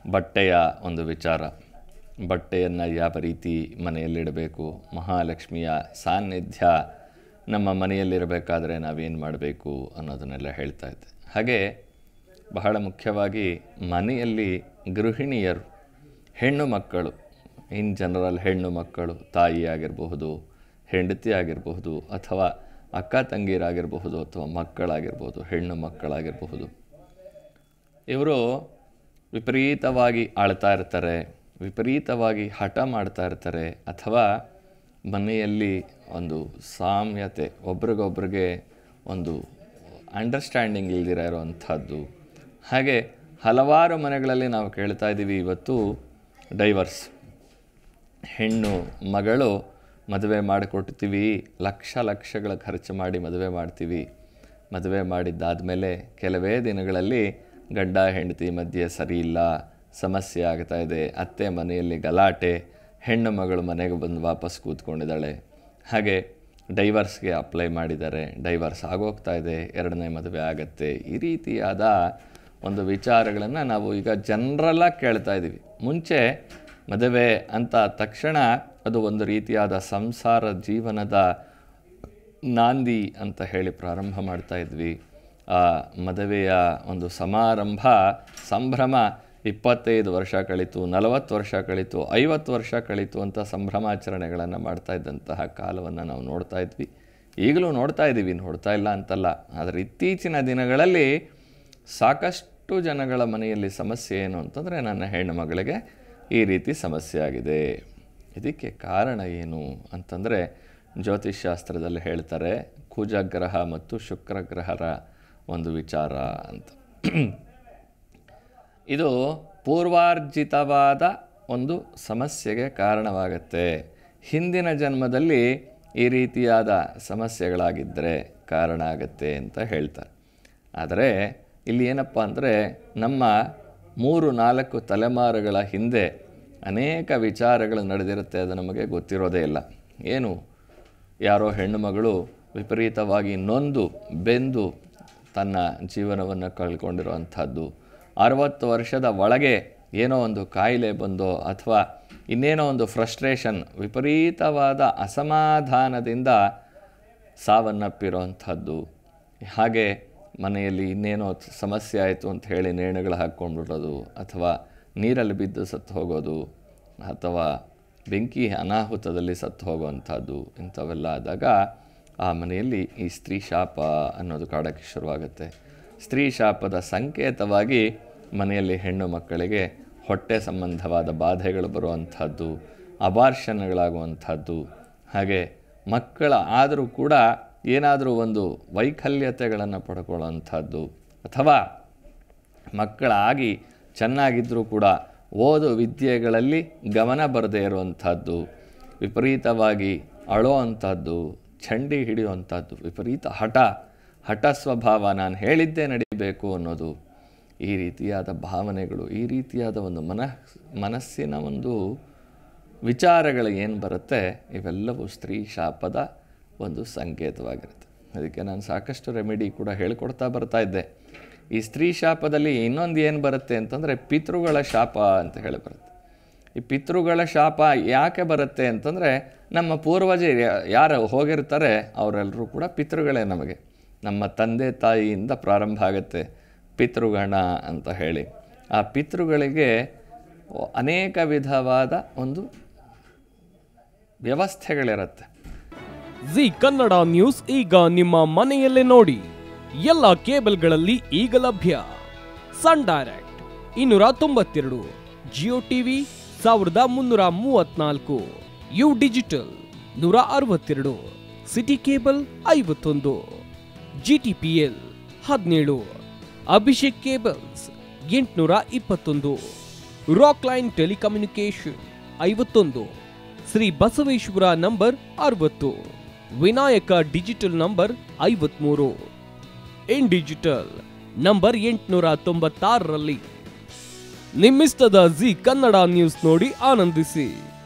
ಬಟ್ಟೆಯ ಒಂದು ವಿಚಾರ, ಬಟ್ಟೆಯನ್ನು ಯಾವ ರೀತಿ ಮನೆಯಲ್ಲಿಡಬೇಕು, ಮಹಾಲಕ್ಷ್ಮಿಯ ಸಾನ್ನಿಧ್ಯ ನಮ್ಮ ಮನೆಯಲ್ಲಿರಬೇಕಾದ್ರೆ ನಾವೇನು ಮಾಡಬೇಕು ಅನ್ನೋದನ್ನೆಲ್ಲ ಹೇಳ್ತಾ ಇದ್ದೆ. ಹಾಗೆ ಬಹಳ ಮುಖ್ಯವಾಗಿ ಮನೆಯಲ್ಲಿ ಗೃಹಿಣಿಯರು, ಹೆಣ್ಣು ಮಕ್ಕಳು, ಇನ್ ಜನರಲ್ ಹೆಣ್ಣು ಮಕ್ಕಳು, ತಾಯಿ ಆಗಿರಬಹುದು, ಹೆಂಡತಿ ಆಗಿರಬಹುದು, ಅಥವಾ ಅಕ್ಕ ತಂಗಿರಾಗಿರಬಹುದು, ಅಥವಾ ಮಕ್ಕಳಾಗಿರ್ಬೋದು, ಹೆಣ್ಣು ಮಕ್ಕಳಾಗಿರಬಹುದು, ಇವರು ವಿಪರೀತವಾಗಿ ಆಳ್ತಾ ಇರ್ತಾರೆ, ವಿಪರೀತವಾಗಿ ಹಠ ಮಾಡ್ತಾ ಇರ್ತಾರೆ, ಅಥವಾ ಮನೆಯಲ್ಲಿ ಒಂದು ಸಾಮ್ಯತೆ, ಒಬ್ರಿಗೊಬ್ರಿಗೆ ಒಂದು ಅಂಡರ್ಸ್ಟ್ಯಾಂಡಿಂಗ್ ಇಲ್ದಿರ ಇರೋವಂಥದ್ದು. ಹಾಗೆ ಹಲವಾರು ಮನೆಗಳಲ್ಲಿ ನಾವು ಕೇಳ್ತಾ ಇದ್ದೀವಿ ಇವತ್ತು ಡೈವರ್ಸ್. ಹೆಣ್ಣು ಮಗಳು ಮದುವೆ ಮಾಡಿಕೊಡ್ತೀವಿ, ಲಕ್ಷಗಳ ಖರ್ಚು ಮಾಡಿ ಮದುವೆ ಮಾಡ್ತೀವಿ. ಮದುವೆ ಮಾಡಿದ್ದಾದಮೇಲೆ ಕೆಲವೇ ದಿನಗಳಲ್ಲಿ ಗಂಡ ಹೆಂಡತಿ ಮಧ್ಯೆ ಸರಿ ಇಲ್ಲ, ಸಮಸ್ಯೆ ಆಗ್ತಾ ಇದೆ, ಅತ್ತೆ ಮನೆಯಲ್ಲಿ ಗಲಾಟೆ, ಹೆಣ್ಣು ಮಗಳು ಮನೆಗೆ ಬಂದು ವಾಪಸ್ ಕೂತ್ಕೊಂಡಿದ್ದಾಳೆ. ಹಾಗೆ ಡೈವರ್ಸ್ಗೆ ಅಪ್ಲೈ ಮಾಡಿದ್ದಾರೆ, ಡೈವರ್ಸ್ ಆಗೋಗ್ತಾ ಇದೆ, ಎರಡನೇ ಮದುವೆ ಆಗತ್ತೆ. ಈ ರೀತಿಯಾದ ಒಂದು ವಿಚಾರಗಳನ್ನು ನಾವು ಈಗ ಜನರಲ್ಲಾಗಿ ಕೇಳ್ತಾ ಇದ್ದೀವಿ. ಮುಂಚೆ ಮದುವೆ ಅಂತ ತಕ್ಷಣ ಅದು ಒಂದು ರೀತಿಯಾದ ಸಂಸಾರ ಜೀವನದ ನಾಂದಿ ಅಂತ ಹೇಳಿ ಪ್ರಾರಂಭ ಮಾಡ್ತಾ ಇದ್ವಿ. ಆ ಮದುವೆಯ ಒಂದು ಸಮಾರಂಭ, ಸಂಭ್ರಮ 25 ವರ್ಷ ಕಳೀತು, 40 ವರ್ಷ ಕಳೀತು, 50 ವರ್ಷ ಕಳೀತು ಅಂತ ಸಂಭ್ರಮಾಚರಣೆಗಳನ್ನು ಮಾಡ್ತಾ ಇದ್ದಂತಹ ಕಾಲವನ್ನು ನಾವು ನೋಡ್ತಾ ಇದ್ವಿ. ಈಗಲೂ ನೋಡ್ತಾ ಇದ್ದೀವಿ, ನೋಡ್ತಾ ಇಲ್ಲ ಅಂತಲ್ಲ. ಆದರೆ ಇತ್ತೀಚಿನ ದಿನಗಳಲ್ಲಿ ಸಾಕಷ್ಟು ಜನಗಳ ಮನೆಯಲ್ಲಿ ಸಮಸ್ಯೆ ಏನು ಅಂತಂದರೆ, ನನ್ನ ಹೆಣ್ಣು ಮಗಳಿಗೆ ಈ ರೀತಿ ಸಮಸ್ಯೆ ಆಗಿದೆ. ಇದಕ್ಕೆ ಕಾರಣ ಏನು ಅಂತಂದರೆ, ಜ್ಯೋತಿಷ್ಶಾಸ್ತ್ರದಲ್ಲಿ ಹೇಳ್ತಾರೆ ಕುಜಗ್ರಹ ಮತ್ತು ಶುಕ್ರಗ್ರಹರ ಒಂದು ವಿಚಾರ ಅಂತ. ಇದು ಪೂರ್ವಾರ್ಜಿತವಾದ ಒಂದು ಸಮಸ್ಯೆಗೆ ಕಾರಣವಾಗುತ್ತೆ. ಹಿಂದಿನ ಜನ್ಮದಲ್ಲಿ ಈ ರೀತಿಯಾದ ಸಮಸ್ಯೆಗಳಾಗಿದ್ದರೆ ಕಾರಣ ಆಗುತ್ತೆ ಅಂತ ಹೇಳ್ತಾರೆ. ಆದರೆ ಇಲ್ಲಿ ಏನಪ್ಪ ಅಂದರೆ, ನಮ್ಮ 3-4 ತಲೆಮಾರುಗಳ ಹಿಂದೆ ಅನೇಕ ವಿಚಾರಗಳು ನಡೆದಿರುತ್ತೆ, ಅದು ನಮಗೆ ಗೊತ್ತಿರೋದೇ ಇಲ್ಲ. ಏನು, ಯಾರೋ ಹೆಣ್ಣು ಮಗಳು ವಿಪರೀತವಾಗಿ ನೊಂದು ಬೆಂದು ತನ್ನ ಜೀವನವನ್ನು ಕಳ್ಕೊಂಡಿರುವಂಥದ್ದು, 60 ವರ್ಷದ ಒಳಗೆ ಏನೋ ಒಂದು ಕಾಯಿಲೆ ಬಂದೋ ಅಥವಾ ಇನ್ನೇನೋ ಒಂದು ಫ್ರಸ್ಟ್ರೇಷನ್, ವಿಪರೀತವಾದ ಅಸಮಾಧಾನದಿಂದ ಸಾವನ್ನಪ್ಪಿರೋವಂಥದ್ದು. ಹಾಗೆ ಮನೆಯಲ್ಲಿ ಇನ್ನೇನೋ ಸಮಸ್ಯೆ ಆಯಿತು ಅಂತ ಹೇಳಿ ನೇಣುಗಳು ಹಾಕ್ಕೊಂಡ್ಬಿಡೋದು, ಅಥವಾ ನೀರಲ್ಲಿ ಬಿದ್ದು ಸತ್ತು ಹೋಗೋದು, ಅಥವಾ ಬೆಂಕಿ ಅನಾಹುತದಲ್ಲಿ ಸತ್ತು ಹೋಗುವಂಥದ್ದು. ಇಂಥವೆಲ್ಲ ಆದಾಗ ಆ ಮನೆಯಲ್ಲಿ ಈ ಸ್ತ್ರೀ ಶಾಪ ಅನ್ನೋದು ಕಾಡೋಕ್ಕೆ ಶುರುವಾಗುತ್ತೆ. ಸ್ತ್ರೀ ಶಾಪದ ಸಂಕೇತವಾಗಿ ಮನೆಯಲ್ಲಿ ಹೆಣ್ಣು ಮಕ್ಕಳಿಗೆ ಹೊಟ್ಟೆ ಸಂಬಂಧವಾದ ಬಾಧೆಗಳು ಬರುವಂಥದ್ದು, ಅಬಾರ್ಷನ್ಗಳಾಗುವಂಥದ್ದು. ಹಾಗೆ ಮಕ್ಕಳ ಆದರೂ ಕೂಡ ಏನಾದರೂ ಒಂದು ವೈಕಲ್ಯತೆಗಳನ್ನು ಪಡ್ಕೊಳ್ಳೋವಂಥದ್ದು, ಅಥವಾ ಮಕ್ಕಳಾಗಿ ಚೆನ್ನಾಗಿದ್ದರೂ ಕೂಡ ಓದು ವಿದ್ಯೆಗಳಲ್ಲಿ ಗಮನ ಬರದೇ ಇರುವಂಥದ್ದು, ವಿಪರೀತವಾಗಿ ಅಳೋವಂಥದ್ದು, ಚಂಡಿ ಹಿಡಿಯುವಂಥದ್ದು, ವಿಪರೀತ ಹಠ ಸ್ವಭಾವ, ನಾನು ಹೇಳಿದ್ದೇ ನಡಿಬೇಕು ಅನ್ನೋದು, ಈ ರೀತಿಯಾದ ಭಾವನೆಗಳು, ಈ ರೀತಿಯಾದ ಒಂದು ಮನಸ್ಸಿನ ಒಂದು ವಿಚಾರಗಳು ಏನು ಬರುತ್ತೆ, ಇವೆಲ್ಲವೂ ಸ್ತ್ರೀ ಶಾಪದ ಒಂದು ಸಂಕೇತವಾಗಿರುತ್ತೆ. ಅದಕ್ಕೆ ನಾನು ಸಾಕಷ್ಟು ರೆಮಿಡಿ ಕೂಡ ಹೇಳಿಕೊಡ್ತಾ ಬರ್ತಾ ಇದ್ದೆ. ಈ ಸ್ತ್ರೀ ಶಾಪದಲ್ಲಿ ಇನ್ನೊಂದು ಏನು ಬರುತ್ತೆ ಅಂತಂದರೆ, ಪಿತೃಗಳ ಶಾಪ ಅಂತ ಹೇಳಿ ಬರುತ್ತೆ. ಈ ಪಿತೃಗಳ ಶಾಪ ಯಾಕೆ ಬರುತ್ತೆ ಅಂತಂದರೆ, ನಮ್ಮ ಪೂರ್ವಜರು ಯಾರು ಹೋಗಿರ್ತಾರೆ ಅವರೆಲ್ಲರೂ ಕೂಡ ಪಿತೃಗಳೇ. ನಮಗೆ ನಮ್ಮ ತಂದೆ ತಾಯಿಯಿಂದ ಪ್ರಾರಂಭ ಆಗುತ್ತೆ ಪಿತೃಗಣ ಅಂತ ಹೇಳಿ. ಆ ಪಿತೃಗಳಿಗೆ ಅನೇಕ ವಿಧವಾದ ಒಂದು ವ್ಯವಸ್ಥೆಗಳಿರುತ್ತೆ. ಜಿ ಕನ್ನಡ ನ್ಯೂಸ್ ಈಗ ನಿಮ್ಮ ಮನೆಯಲ್ಲೇ ನೋಡಿ. ಎಲ್ಲ ಕೇಬಲ್ಗಳಲ್ಲಿ ಈಗ ಲಭ್ಯ. Sun Direct 292, Jio TV 1334, U Digital 162, city cable 51, GTPL 17, Abhishek cables 821, Rockline telecommunication 51, Shri Basaveshwara number 60, Vinayaka digital number 53, In Digital number 896ರಲ್ಲಿ. ನಿಮ್ಮಿಸ್ತದ ಜಿ ಕನ್ನಡ ನ್ಯೂಸ್ ನೋಡಿ ಆನಂದಿಸಿ.